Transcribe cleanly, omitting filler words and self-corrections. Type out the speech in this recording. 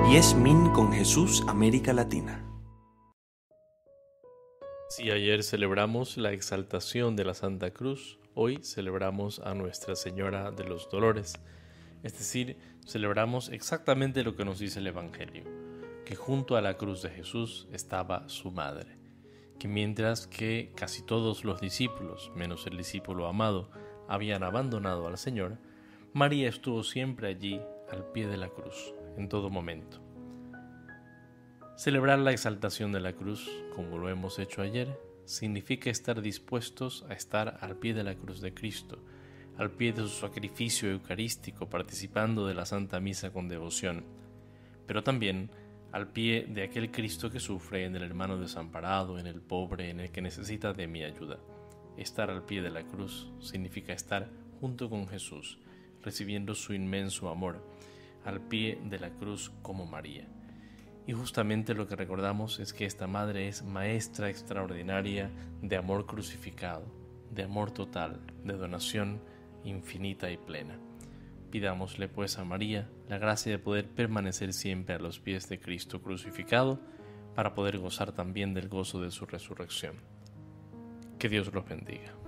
Yes Min con Jesús América Latina. Si ayer celebramos la exaltación de la Santa Cruz, hoy celebramos a Nuestra Señora de los Dolores. Es decir, celebramos exactamente lo que nos dice el Evangelio, que junto a la cruz de Jesús estaba su madre, que mientras que casi todos los discípulos, menos el discípulo amado, habían abandonado al Señor, María estuvo siempre allí al pie de la cruz, en todo momento. Celebrar la exaltación de la cruz, como lo hemos hecho ayer, significa estar dispuestos a estar al pie de la cruz de Cristo, al pie de su sacrificio eucarístico, participando de la Santa Misa con devoción, pero también al pie de aquel Cristo que sufre, en el hermano desamparado, en el pobre, en el que necesita de mi ayuda. Estar al pie de la cruz significa estar junto con Jesús, recibiendo su inmenso amor, al pie de la cruz como María. Y justamente lo que recordamos es que esta madre es maestra extraordinaria de amor crucificado, de amor total, de donación infinita y plena. Pidámosle pues a María la gracia de poder permanecer siempre a los pies de Cristo crucificado, para poder gozar también del gozo de su resurrección. Que Dios los bendiga.